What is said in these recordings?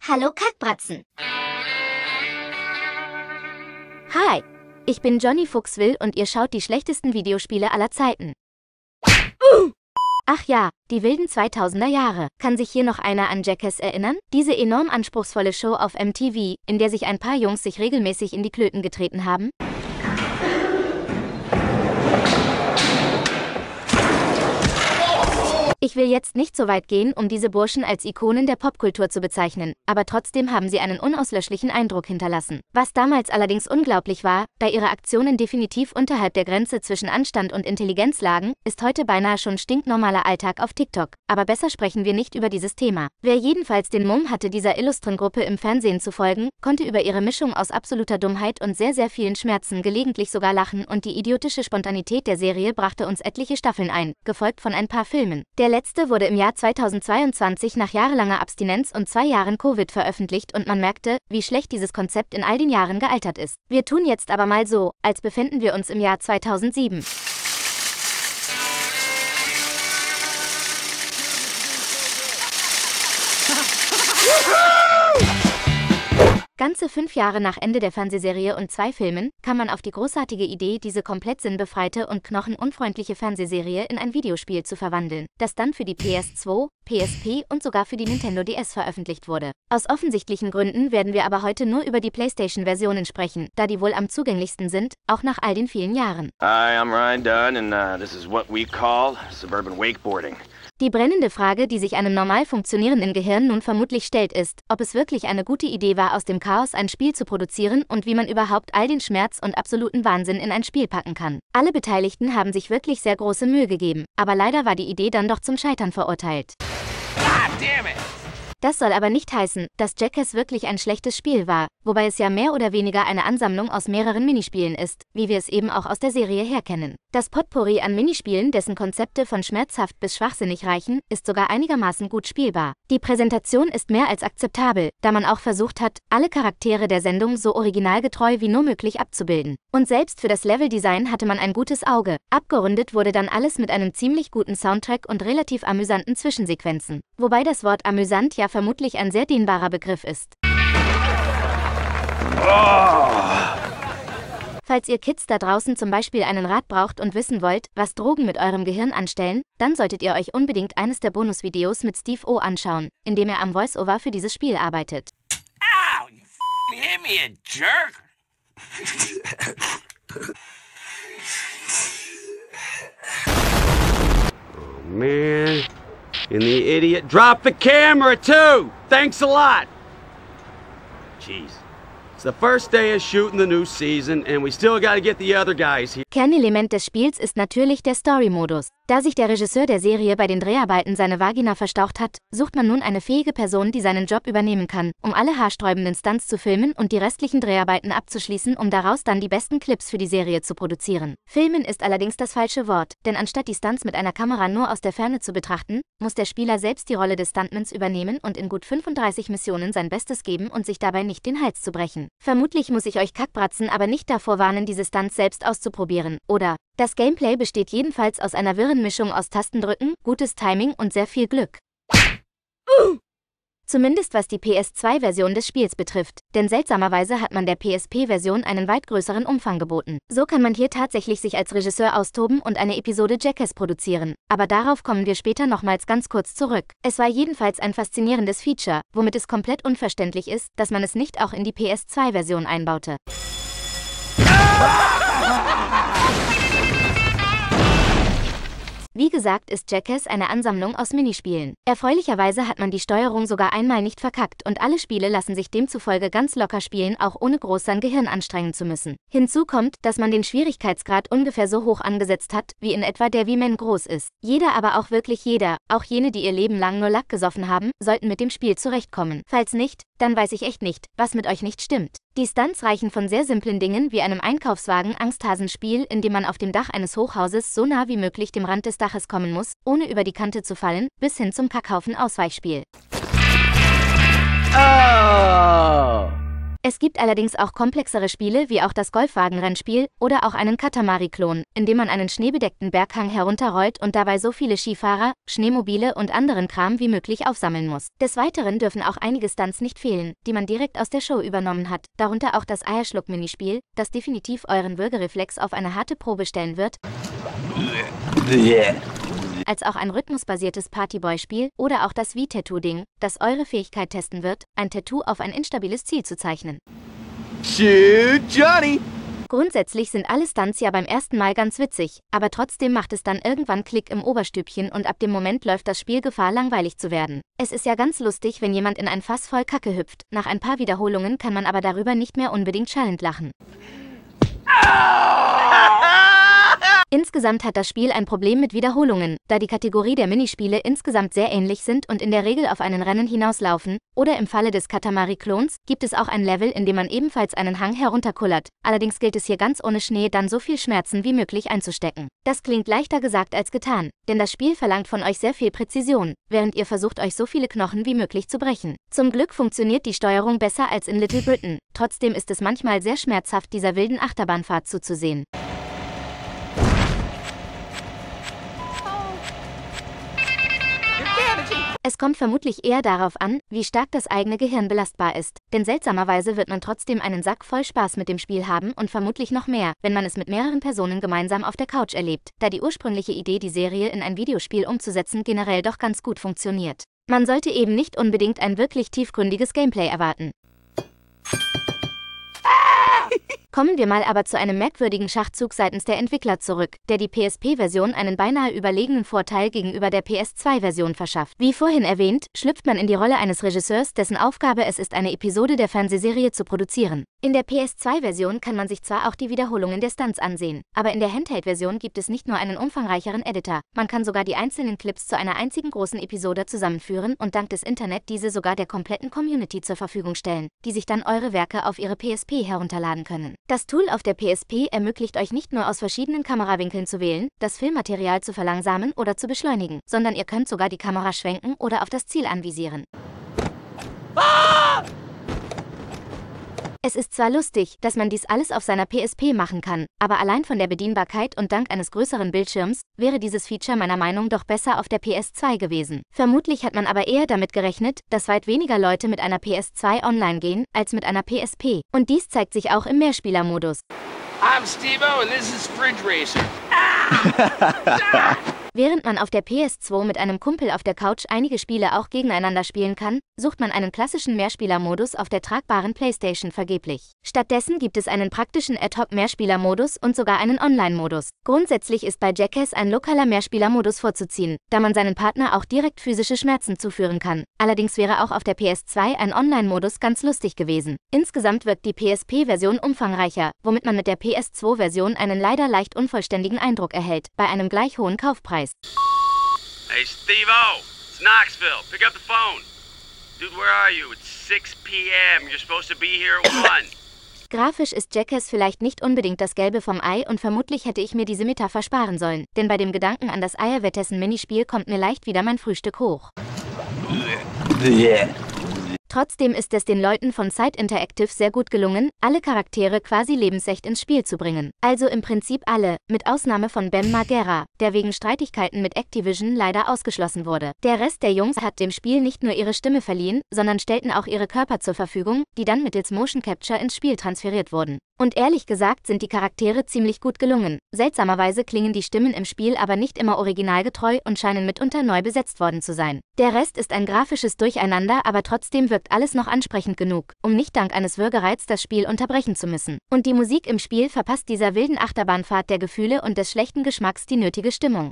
Hallo Kackbratzen. Hi, ich bin Johnny Fuchswill und ihr schaut die schlechtesten Videospiele aller Zeiten. Ach ja, die wilden 2000er Jahre. Kann sich hier noch einer an Jackass erinnern? Diese enorm anspruchsvolle Show auf MTV, in der sich ein paar Jungs sich regelmäßig in die Klöten getreten haben? Ich will jetzt nicht so weit gehen, um diese Burschen als Ikonen der Popkultur zu bezeichnen, aber trotzdem haben sie einen unauslöschlichen Eindruck hinterlassen. Was damals allerdings unglaublich war, da ihre Aktionen definitiv unterhalb der Grenze zwischen Anstand und Intelligenz lagen, ist heute beinahe schon stinknormaler Alltag auf TikTok. Aber besser sprechen wir nicht über dieses Thema. Wer jedenfalls den Mumm hatte, dieser illustren Gruppe im Fernsehen zu folgen, konnte über ihre Mischung aus absoluter Dummheit und sehr vielen Schmerzen gelegentlich sogar lachen, und die idiotische Spontanität der Serie brachte uns etliche Staffeln ein, gefolgt von ein paar Filmen. Der letzte wurde im Jahr 2022 nach jahrelanger Abstinenz und 2 Jahren Covid veröffentlicht und man merkte, wie schlecht dieses Konzept in all den Jahren gealtert ist. Wir tun jetzt aber mal so, als befänden wir uns im Jahr 2007. Ganze 5 Jahre nach Ende der Fernsehserie und 2 Filmen, kam man auf die großartige Idee, diese komplett sinnbefreite und knochenunfreundliche Fernsehserie in ein Videospiel zu verwandeln, das dann für die PS2, PSP und sogar für die Nintendo DS veröffentlicht wurde. Aus offensichtlichen Gründen werden wir aber heute nur über die PlayStation-Versionen sprechen, da die wohl am zugänglichsten sind, auch nach all den vielen Jahren. Hi, I'm Ryan Dunn and this is what we call suburban wakeboarding. Die brennende Frage, die sich einem normal funktionierenden Gehirn nun vermutlich stellt, ist, ob es wirklich eine gute Idee war, aus dem Chaos ein Spiel zu produzieren und wie man überhaupt all den Schmerz und absoluten Wahnsinn in ein Spiel packen kann. Alle Beteiligten haben sich wirklich sehr große Mühe gegeben, aber leider war die Idee dann doch zum Scheitern verurteilt. God damn it! Das soll aber nicht heißen, dass Jackass wirklich ein schlechtes Spiel war, wobei es ja mehr oder weniger eine Ansammlung aus mehreren Minispielen ist, wie wir es eben auch aus der Serie her kennen. Das Potpourri an Minispielen, dessen Konzepte von schmerzhaft bis schwachsinnig reichen, ist sogar einigermaßen gut spielbar. Die Präsentation ist mehr als akzeptabel, da man auch versucht hat, alle Charaktere der Sendung so originalgetreu wie nur möglich abzubilden. Und selbst für das Leveldesign hatte man ein gutes Auge. Abgerundet wurde dann alles mit einem ziemlich guten Soundtrack und relativ amüsanten Zwischensequenzen. Wobei das Wort amüsant ja vermutlich ein sehr dehnbarer Begriff ist. Falls ihr Kids da draußen zum Beispiel einen Rat braucht und wissen wollt, was Drogen mit eurem Gehirn anstellen, dann solltet ihr euch unbedingt eines der Bonusvideos mit Steve O anschauen, in dem er am Voice-Over für dieses Spiel arbeitet. Ow! You hit me, you jerk! Oh, man. And the idiot dropped the camera, too! Thanks a lot! Jeez. It's the first day of shooting the new season, and we still gotta get the other guys here. Kernelement des Spiels ist natürlich der Story-Modus. Da sich der Regisseur der Serie bei den Dreharbeiten seine Vagina verstaucht hat, sucht man nun eine fähige Person, die seinen Job übernehmen kann, um alle haarsträubenden Stunts zu filmen und die restlichen Dreharbeiten abzuschließen, um daraus dann die besten Clips für die Serie zu produzieren. Filmen ist allerdings das falsche Wort, denn anstatt die Stunts mit einer Kamera nur aus der Ferne zu betrachten, muss der Spieler selbst die Rolle des Stuntmans übernehmen und in gut 35 Missionen sein Bestes geben und sich dabei nicht den Hals zu brechen. Vermutlich muss ich euch Kackbratzen aber nicht davor warnen, diese Stunts selbst auszuprobieren, oder? Das Gameplay besteht jedenfalls aus einer wirren Mischung aus Tastendrücken, gutes Timing und sehr viel Glück. Zumindest was die PS2-Version des Spiels betrifft, denn seltsamerweise hat man der PSP-Version einen weit größeren Umfang geboten. So kann man hier tatsächlich sich als Regisseur austoben und eine Episode Jackass produzieren. Aber darauf kommen wir später nochmals ganz kurz zurück. Es war jedenfalls ein faszinierendes Feature, womit es komplett unverständlich ist, dass man es nicht auch in die PS2-Version einbaute. Wie gesagt, ist Jackass eine Ansammlung aus Minispielen. Erfreulicherweise hat man die Steuerung sogar einmal nicht verkackt und alle Spiele lassen sich demzufolge ganz locker spielen, auch ohne groß sein Gehirn anstrengen zu müssen. Hinzu kommt, dass man den Schwierigkeitsgrad ungefähr so hoch angesetzt hat, wie in etwa der V-Man groß ist. Jeder, aber auch wirklich jeder, auch jene, die ihr Leben lang nur Lack gesoffen haben, sollten mit dem Spiel zurechtkommen. Falls nicht, dann weiß ich echt nicht, was mit euch nicht stimmt. Die Stunts reichen von sehr simplen Dingen wie einem Einkaufswagen-Angsthasenspiel, in dem man auf dem Dach eines Hochhauses so nah wie möglich dem Rand des Daches kommen muss, ohne über die Kante zu fallen, bis hin zum Kackhaufen-Ausweichspiel. Oh! Es gibt allerdings auch komplexere Spiele wie auch das Golfwagenrennspiel oder auch einen Katamari-Klon, in dem man einen schneebedeckten Berghang herunterrollt und dabei so viele Skifahrer, Schneemobile und anderen Kram wie möglich aufsammeln muss. Des Weiteren dürfen auch einige Stunts nicht fehlen, die man direkt aus der Show übernommen hat, darunter auch das Eierschluck-Minispiel, das definitiv euren Würgereflex auf eine harte Probe stellen wird, als auch ein rhythmusbasiertes Partyboy-Spiel oder auch das V-Tattoo-Ding, das eure Fähigkeit testen wird, ein Tattoo auf ein instabiles Ziel zu zeichnen. Shoot Johnny! Grundsätzlich sind alle Stunts ja beim ersten Mal ganz witzig, aber trotzdem macht es dann irgendwann Klick im Oberstübchen und ab dem Moment läuft das Spiel Gefahr, langweilig zu werden. Es ist ja ganz lustig, wenn jemand in ein Fass voll Kacke hüpft, nach ein paar Wiederholungen kann man aber darüber nicht mehr unbedingt schallend lachen. Insgesamt hat das Spiel ein Problem mit Wiederholungen, da die Kategorie der Minispiele insgesamt sehr ähnlich sind und in der Regel auf einen Rennen hinauslaufen, oder im Falle des Katamari-Klons gibt es auch ein Level, in dem man ebenfalls einen Hang herunterkullert, allerdings gilt es hier ganz ohne Schnee dann so viel Schmerzen wie möglich einzustecken. Das klingt leichter gesagt als getan, denn das Spiel verlangt von euch sehr viel Präzision, während ihr versucht euch so viele Knochen wie möglich zu brechen. Zum Glück funktioniert die Steuerung besser als in Little Britain, trotzdem ist es manchmal sehr schmerzhaft, dieser wilden Achterbahnfahrt zuzusehen. Es kommt vermutlich eher darauf an, wie stark das eigene Gehirn belastbar ist, denn seltsamerweise wird man trotzdem einen Sack voll Spaß mit dem Spiel haben und vermutlich noch mehr, wenn man es mit mehreren Personen gemeinsam auf der Couch erlebt, da die ursprüngliche Idee, die Serie in ein Videospiel umzusetzen, generell doch ganz gut funktioniert. Man sollte eben nicht unbedingt ein wirklich tiefgründiges Gameplay erwarten. Kommen wir mal aber zu einem merkwürdigen Schachzug seitens der Entwickler zurück, der die PSP-Version einen beinahe überlegenen Vorteil gegenüber der PS2-Version verschafft. Wie vorhin erwähnt, schlüpft man in die Rolle eines Regisseurs, dessen Aufgabe es ist, eine Episode der Fernsehserie zu produzieren. In der PS2-Version kann man sich zwar auch die Wiederholungen der Stunts ansehen, aber in der Handheld-Version gibt es nicht nur einen umfangreicheren Editor, man kann sogar die einzelnen Clips zu einer einzigen großen Episode zusammenführen und dank des Internet diese sogar der kompletten Community zur Verfügung stellen, die sich dann eure Werke auf ihre PSP herunterladen können. Das Tool auf der PSP ermöglicht euch nicht nur aus verschiedenen Kamerawinkeln zu wählen, das Filmmaterial zu verlangsamen oder zu beschleunigen, sondern ihr könnt sogar die Kamera schwenken oder auf das Ziel anvisieren. Es ist zwar lustig, dass man dies alles auf seiner PSP machen kann, aber allein von der Bedienbarkeit und dank eines größeren Bildschirms wäre dieses Feature meiner Meinung nach doch besser auf der PS2 gewesen. Vermutlich hat man aber eher damit gerechnet, dass weit weniger Leute mit einer PS2 online gehen, als mit einer PSP. Und dies zeigt sich auch im Mehrspielermodus. I'm Steve-O and this is Fridge Racer. Während man auf der PS2 mit einem Kumpel auf der Couch einige Spiele auch gegeneinander spielen kann, sucht man einen klassischen Mehrspielermodus auf der tragbaren PlayStation vergeblich. Stattdessen gibt es einen praktischen Ad-Hoc-Mehrspielermodus und sogar einen Online-Modus. Grundsätzlich ist bei Jackass ein lokaler Mehrspielermodus vorzuziehen, da man seinen Partner auch direkt physische Schmerzen zuführen kann. Allerdings wäre auch auf der PS2 ein Online-Modus ganz lustig gewesen. Insgesamt wirkt die PSP-Version umfangreicher, womit man mit der PS2-Version einen leider leicht unvollständigen Eindruck erhält, bei einem gleich hohen Kaufpreis. Hey, Steve-O, it's Knoxville. Pick up the phone. Dude, where are you? It's 6 p.m. You're supposed to be here at 1. Grafisch ist Jackass vielleicht nicht unbedingt das Gelbe vom Ei und vermutlich hätte ich mir diese Metapher sparen sollen, denn bei dem Gedanken an das Eierwettessen-Minispiel kommt mir leicht wieder mein Frühstück hoch. Trotzdem ist es den Leuten von Side Interactive sehr gut gelungen, alle Charaktere quasi lebensecht ins Spiel zu bringen. Also im Prinzip alle, mit Ausnahme von Ben Margera, der wegen Streitigkeiten mit Activision leider ausgeschlossen wurde. Der Rest der Jungs hat dem Spiel nicht nur ihre Stimme verliehen, sondern stellten auch ihre Körper zur Verfügung, die dann mittels Motion Capture ins Spiel transferiert wurden. Und ehrlich gesagt sind die Charaktere ziemlich gut gelungen. Seltsamerweise klingen die Stimmen im Spiel aber nicht immer originalgetreu und scheinen mitunter neu besetzt worden zu sein. Der Rest ist ein grafisches Durcheinander, aber trotzdem wirkt alles noch ansprechend genug, um nicht dank eines Würgereiz das Spiel unterbrechen zu müssen. Und die Musik im Spiel verpasst dieser wilden Achterbahnfahrt der Gefühle und des schlechten Geschmacks die nötige Stimmung.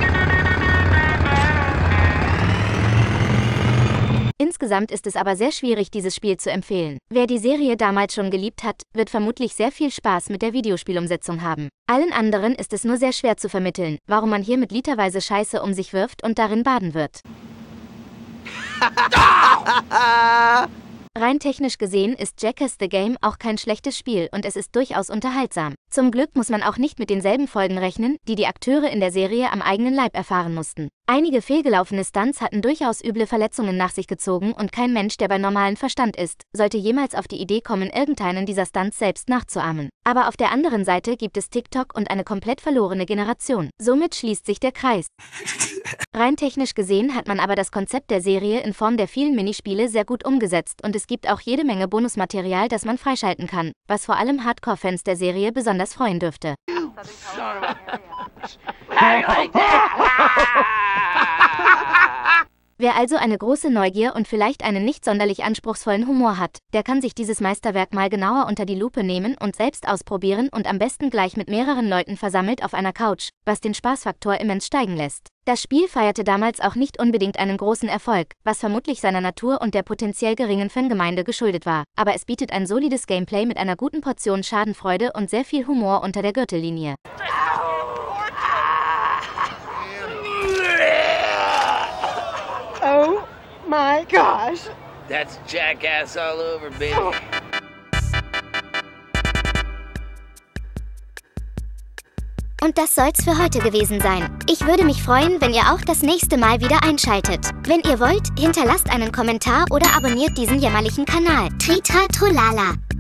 Insgesamt ist es aber sehr schwierig, dieses Spiel zu empfehlen. Wer die Serie damals schon geliebt hat, wird vermutlich sehr viel Spaß mit der Videospielumsetzung haben. Allen anderen ist es nur sehr schwer zu vermitteln, warum man hier mit literweise Scheiße um sich wirft und darin baden wird. Rein Rein technisch gesehen ist Jackass the Game auch kein schlechtes Spiel und es ist durchaus unterhaltsam. Zum Glück muss man auch nicht mit denselben Folgen rechnen, die die Akteure in der Serie am eigenen Leib erfahren mussten. Einige fehlgelaufene Stunts hatten durchaus üble Verletzungen nach sich gezogen und kein Mensch, der bei normalem Verstand ist, sollte jemals auf die Idee kommen, irgendeinen dieser Stunts selbst nachzuahmen. Aber auf der anderen Seite gibt es TikTok und eine komplett verlorene Generation. Somit schließt sich der Kreis. Rein technisch gesehen hat man aber das Konzept der Serie in Form der vielen Minispiele sehr gut umgesetzt und es gibt auch jede Menge Bonusmaterial, das man freischalten kann, was vor allem Hardcore-Fans der Serie besonders freuen dürfte. Wer also eine große Neugier und vielleicht einen nicht sonderlich anspruchsvollen Humor hat, der kann sich dieses Meisterwerk mal genauer unter die Lupe nehmen und selbst ausprobieren und am besten gleich mit mehreren Leuten versammelt auf einer Couch, was den Spaßfaktor immens steigen lässt. Das Spiel feierte damals auch nicht unbedingt einen großen Erfolg, was vermutlich seiner Natur und der potenziell geringen Fangemeinde geschuldet war, aber es bietet ein solides Gameplay mit einer guten Portion Schadenfreude und sehr viel Humor unter der Gürtellinie. Oh my gosh. That's Jackass all over, baby. Und das soll's für heute gewesen sein. Ich würde mich freuen, wenn ihr auch das nächste Mal wieder einschaltet. Wenn ihr wollt, hinterlasst einen Kommentar oder abonniert diesen jämmerlichen Kanal. Tritra Trollala.